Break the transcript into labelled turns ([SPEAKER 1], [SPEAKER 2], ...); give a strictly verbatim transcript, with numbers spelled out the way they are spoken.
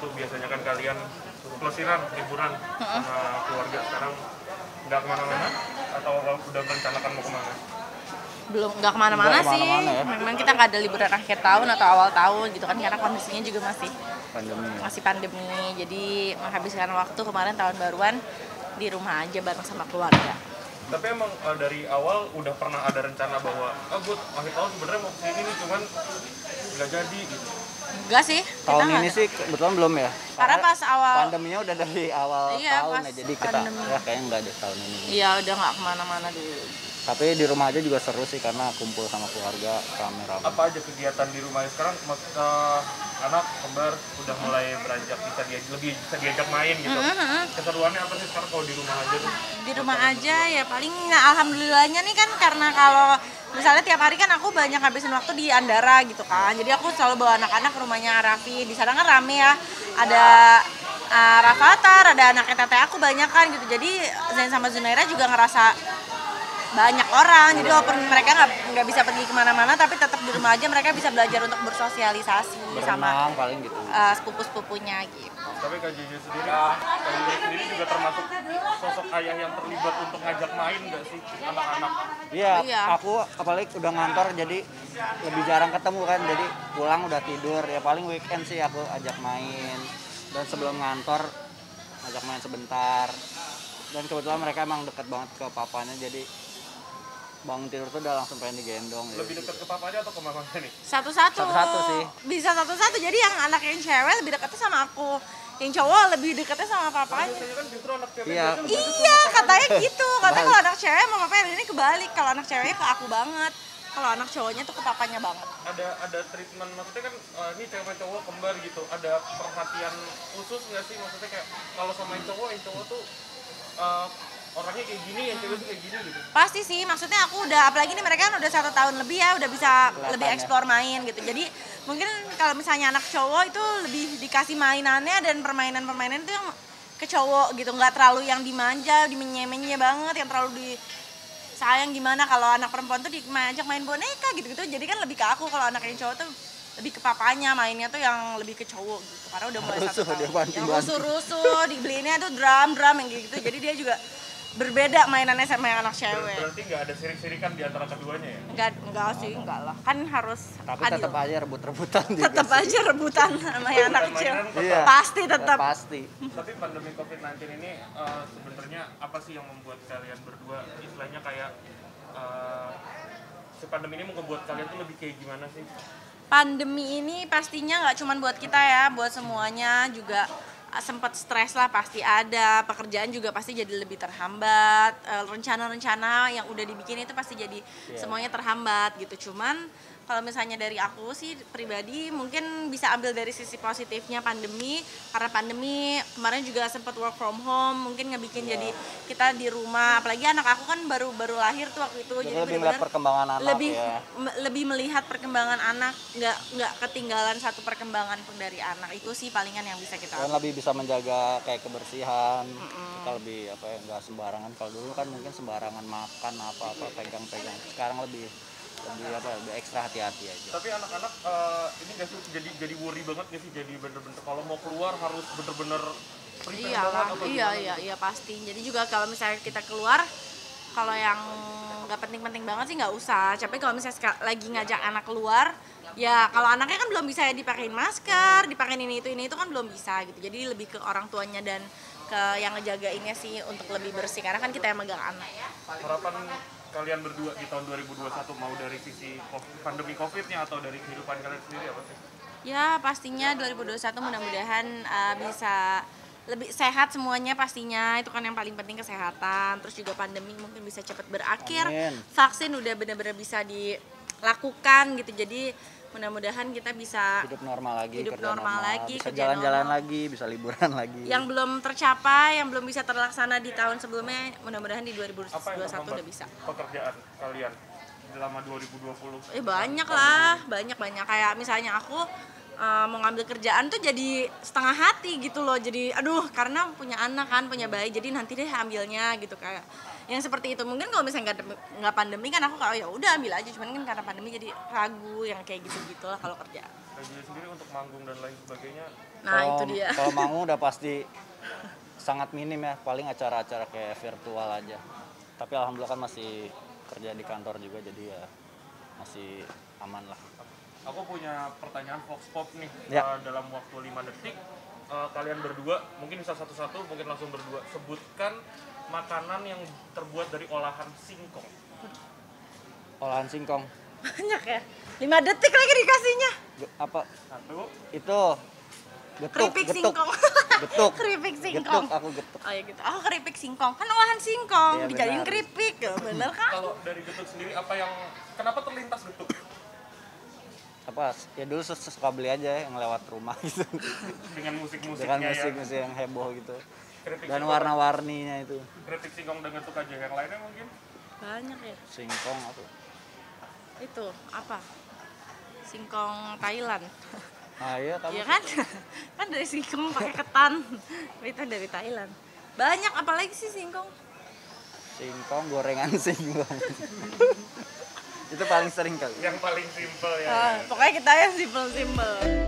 [SPEAKER 1] tuh biasanya kan kalian pelesiran, liburan sama keluarga, sekarang nggak kemana-mana atau udah merencanakan mau kemana?
[SPEAKER 2] Belum, nggak kemana-mana
[SPEAKER 3] Nggak
[SPEAKER 2] sih.
[SPEAKER 3] kemana-mana ya.
[SPEAKER 2] Memang kita nggak ada liburan akhir tahun atau awal tahun gitu kan, karena kondisinya juga masih
[SPEAKER 3] Pandemi.
[SPEAKER 2] masih pandemi. Jadi menghabiskan waktu kemarin tahun baruan di rumah aja bareng sama keluarga.
[SPEAKER 1] Tapi emang uh, dari awal udah pernah ada rencana bahwa ah gue akhir tahun sebenarnya mau kesini nih, cuman nggak jadi gitu.
[SPEAKER 2] Enggak sih. kita
[SPEAKER 3] Tahun
[SPEAKER 2] nggak
[SPEAKER 3] ini
[SPEAKER 2] ada.
[SPEAKER 3] sih kebetulan belum ya.
[SPEAKER 2] Karena pas awal
[SPEAKER 3] pandeminya udah dari awal
[SPEAKER 2] Iya,
[SPEAKER 3] tahun
[SPEAKER 2] pas
[SPEAKER 3] ya, jadi kita
[SPEAKER 2] pandemi.
[SPEAKER 3] ya kayaknya nggak deh tahun ini.
[SPEAKER 2] Iya udah nggak kemana-mana dulu.
[SPEAKER 3] Tapi di rumah aja juga seru sih karena kumpul sama keluarga rame-rame.
[SPEAKER 1] Apa aja kegiatan di rumahnya sekarang? Mas- uh, anak kembar udah mulai beranjak bisa dia lebih bisa diajak main gitu.
[SPEAKER 2] Mm-hmm.
[SPEAKER 1] Keseruannya apa sih sekarang kalau di rumah aja tuh?
[SPEAKER 2] Di rumah aja ya paling, nah, alhamdulillahnya nih kan, karena kalau misalnya tiap hari kan aku banyak habisin waktu di Andara gitu kan, jadi aku selalu bawa anak-anak ke rumahnya Raffi. Di sana kan rame ya, ada uh, Rafathar, ada anaknya tete aku banyak kan gitu, jadi Zain sama Zunaira juga ngerasa banyak orang, jadi walaupun mereka nggak nggak bisa pergi kemana-mana tapi tetap di rumah aja mereka bisa belajar untuk bersosialisasi sama
[SPEAKER 3] Berenang paling gitu.
[SPEAKER 2] uh, sepupu-sepupunya gitu.
[SPEAKER 1] Tapi Kak Jeje sendiri, Kak Jeje sendiri juga termasuk sosok ayah yang terlibat untuk ngajak main nggak sih anak-anak?
[SPEAKER 3] Iya,
[SPEAKER 2] Iya.
[SPEAKER 3] aku apalagi udah ngantor jadi lebih jarang ketemu kan, jadi pulang udah tidur. Ya paling weekend sih aku ajak main. Dan sebelum ngantor ajak main sebentar. Dan kebetulan mereka emang deket banget ke papanya, jadi bangun tidur tuh udah langsung pengen digendong.
[SPEAKER 1] Lebih dekat ke papanya atau ke mamanya nih?
[SPEAKER 2] Satu-satu.
[SPEAKER 3] Satu-satu sih.
[SPEAKER 2] Bisa satu-satu, jadi yang anak yang cewek lebih dekatnya sama aku, yang cowok lebih dekatnya sama papanya.
[SPEAKER 1] Biasanya kan justru anak cewek
[SPEAKER 3] Iya.
[SPEAKER 1] biasanya lebih dekat
[SPEAKER 2] Iya,
[SPEAKER 1] sama
[SPEAKER 2] katanya gitu. Katanya
[SPEAKER 3] Kebalik.
[SPEAKER 2] kalau anak cewek sama papanya, ini kebalik. Kalau anak ceweknya ke aku banget, kalau anak cowoknya tuh ke papanya banget.
[SPEAKER 1] ada ada treatment, maksudnya kan uh, ini cewek cowok kembar gitu, ada perhatian khusus nggak sih, maksudnya kayak kalau sama yang cowok yang cowok tuh uh, orangnya kayak gini, yang cewek tuh kayak gini gitu.
[SPEAKER 2] Pasti sih, maksudnya aku udah, apalagi nih mereka kan udah satu tahun lebih ya, udah bisa
[SPEAKER 3] Kelihatan
[SPEAKER 2] lebih
[SPEAKER 3] ya.
[SPEAKER 2] explore main gitu. Jadi mungkin kalau misalnya anak cowok itu lebih dikasih mainannya dan permainan-permainan itu yang ke cowok gitu, nggak terlalu yang dimanja, dimenye-menye banget, yang terlalu di sayang gimana. Kalau anak perempuan tuh diajak main boneka gitu-gitu, jadi kan lebih ke aku. Kalau anak yang cowok tuh lebih ke papanya, mainnya tuh yang lebih ke cowok gitu, karena udah mulai satu
[SPEAKER 3] Rusuh, dia
[SPEAKER 2] tahun.
[SPEAKER 3] banting-banting.
[SPEAKER 2] Yang rusuh-rusuh, dibeliinnya tuh drum-drum yang gitu, jadi dia juga berbeda mainannya sama yang anak cewek.
[SPEAKER 1] Berarti nggak ada sirik-sirikan di antara keduanya ya?
[SPEAKER 2] Enggak, enggak sih, enggak lah. Kan harus
[SPEAKER 3] Tapi
[SPEAKER 2] adil.
[SPEAKER 3] tetap aja rebut-rebutan juga.
[SPEAKER 2] Tetap
[SPEAKER 3] sih.
[SPEAKER 2] aja rebutan sama yang anak kecil.
[SPEAKER 1] Mainan tetap.
[SPEAKER 3] Iya.
[SPEAKER 2] Pasti tetap.
[SPEAKER 3] Pasti.
[SPEAKER 1] Tapi pandemi covid sembilan belas ini uh, sebenarnya apa sih yang membuat kalian berdua istilahnya kayak uh, si pandemi ini membuat kalian tuh lebih kayak gimana sih?
[SPEAKER 2] Pandemi ini pastinya nggak cuma buat kita ya, buat semuanya juga sempat stres lah, pasti ada. Pekerjaan juga pasti jadi lebih terhambat. Eh, rencana-rencana yang udah dibikin itu pasti jadi
[SPEAKER 3] Yeah.
[SPEAKER 2] semuanya terhambat gitu. Cuman kalau misalnya dari aku sih pribadi mungkin bisa ambil dari sisi positifnya pandemi, karena pandemi kemarin juga sempat work from home, mungkin ngebikin
[SPEAKER 3] Yeah.
[SPEAKER 2] jadi kita di rumah. Apalagi anak aku kan baru baru lahir tuh waktu itu,
[SPEAKER 3] Jadi
[SPEAKER 2] jadi
[SPEAKER 3] lebih melihat
[SPEAKER 2] benar-benar
[SPEAKER 3] perkembangan anak
[SPEAKER 2] lebih
[SPEAKER 3] ya.
[SPEAKER 2] me- lebih melihat perkembangan anak, nggak nggak ketinggalan satu perkembangan pun dari anak. Itu sih palingan yang bisa kita
[SPEAKER 3] Dan lebih bisa menjaga kayak kebersihan. Kita lebih apa ya, nggak sembarangan. Kalau dulu kan mungkin sembarangan makan apa-apa, pegang-pegang. Sekarang lebih lebih apa lebih ekstra hati-hati aja.
[SPEAKER 1] Tapi anak-anak uh, ini nggak sih jadi jadi worry banget nggak sih, jadi bener-bener kalau mau keluar harus bener-bener prepare
[SPEAKER 2] Iya
[SPEAKER 1] banget
[SPEAKER 2] lah,
[SPEAKER 1] apa
[SPEAKER 2] iya
[SPEAKER 1] gimana?
[SPEAKER 2] iya iya pasti. Jadi juga kalau misalnya kita keluar, kalau yang nggak penting-penting banget sih nggak usah. Tapi kalau misalnya seka- lagi ngajak anak keluar, ya kalau anaknya kan belum bisa dipakein masker, dipakein ini itu ini itu kan belum bisa gitu. Jadi lebih ke orang tuanya dan ke yang ngejagainnya sih untuk lebih bersih, karena kan kita yang megang anak.
[SPEAKER 1] Harapan kalian berdua di tahun dua ribu dua puluh satu mau dari sisi COVID- pandemi COVID-nya atau dari kehidupan kalian sendiri apa sih?
[SPEAKER 2] Ya pastinya dua ribu dua puluh satu mudah-mudahan uh, bisa lebih sehat semuanya pastinya, itu kan yang paling penting, kesehatan. Terus juga pandemi mungkin bisa cepat berakhir,
[SPEAKER 3] Amin.
[SPEAKER 2] vaksin udah benar-benar bisa dilakukan gitu, jadi mudah-mudahan kita bisa
[SPEAKER 3] Hidup normal lagi,
[SPEAKER 2] Hidup
[SPEAKER 3] kerja
[SPEAKER 2] normal lagi,
[SPEAKER 3] bisa
[SPEAKER 2] kerja
[SPEAKER 3] jalan-jalan
[SPEAKER 2] normal.
[SPEAKER 3] lagi, bisa liburan lagi.
[SPEAKER 2] yang belum tercapai, yang belum bisa terlaksana di tahun sebelumnya, mudah-mudahan di dua ribu dua
[SPEAKER 1] Apa
[SPEAKER 2] puluh
[SPEAKER 1] yang
[SPEAKER 2] satu
[SPEAKER 1] terhambat
[SPEAKER 2] udah bisa.
[SPEAKER 1] pekerjaan kalian selama dua ribu dua puluh?
[SPEAKER 2] Eh banyak lah, banyak banyak kayak misalnya aku uh, mau ngambil kerjaan tuh jadi setengah hati gitu loh, jadi aduh karena punya anak kan, punya bayi, jadi nanti deh ambilnya gitu, kayak yang seperti itu. Mungkin kalau misalnya nggak nggak pandemi kan aku kalau ya udah ambil aja, cuman kan karena pandemi jadi ragu yang kayak gitu gitulah kalau kerjaan.
[SPEAKER 1] Regia sendiri untuk manggung dan lain sebagainya.
[SPEAKER 2] Nah,
[SPEAKER 3] Kalau-
[SPEAKER 2] itu dia.
[SPEAKER 3] Kalau manggung udah pasti sangat minim ya, paling acara-acara kayak virtual aja. Tapi alhamdulillah kan masih kerja di kantor juga, jadi ya masih aman lah.
[SPEAKER 1] Aku punya pertanyaan Vox Pop nih.
[SPEAKER 3] Ya.
[SPEAKER 1] Uh, dalam waktu lima detik, uh, kalian berdua, mungkin bisa satu-satu, mungkin langsung berdua, sebutkan makanan yang terbuat dari olahan singkong.
[SPEAKER 3] Olahan singkong.
[SPEAKER 2] Banyak ya. lima detik lagi dikasihnya.
[SPEAKER 3] Ge- apa
[SPEAKER 1] Satu,
[SPEAKER 3] itu? Getuk,
[SPEAKER 2] Keripik
[SPEAKER 3] getuk.
[SPEAKER 2] singkong.
[SPEAKER 3] Getuk.
[SPEAKER 2] Keripik
[SPEAKER 3] Getuk,
[SPEAKER 2] singkong.
[SPEAKER 3] aku getuk.
[SPEAKER 2] Oh ya gitu. Oh keripik singkong. Kan olahan singkong
[SPEAKER 3] Iya,
[SPEAKER 2] dijadiin
[SPEAKER 3] benar.
[SPEAKER 2] keripik. Ya, bener kan?
[SPEAKER 1] kalau dari Getuk sendiri apa yang, kenapa terlintas Getuk?
[SPEAKER 3] Apa ya dulu sus- suka beli aja yang lewat rumah gitu.
[SPEAKER 1] Dengan musik-musiknya
[SPEAKER 3] Dengan
[SPEAKER 1] ya.
[SPEAKER 3] musik-musik yang heboh gitu.
[SPEAKER 1] Keripik
[SPEAKER 3] Dan
[SPEAKER 1] singkong-
[SPEAKER 3] warna-warninya itu.
[SPEAKER 1] Keripik singkong dan Getuk aja, yang lainnya mungkin?
[SPEAKER 2] Banyak ya.
[SPEAKER 3] Singkong apa?
[SPEAKER 2] Itu apa? Singkong Thailand.
[SPEAKER 3] Ah iya kamu.
[SPEAKER 2] Iya kan? Kan dari singkong pakai ketan. Itu dari Thailand. Banyak, apalagi sih singkong?
[SPEAKER 3] Singkong gorengan singkong. Itu paling sering kali.
[SPEAKER 1] Yang paling simpel ya.
[SPEAKER 2] Ah, pokoknya kita yang simple-simple.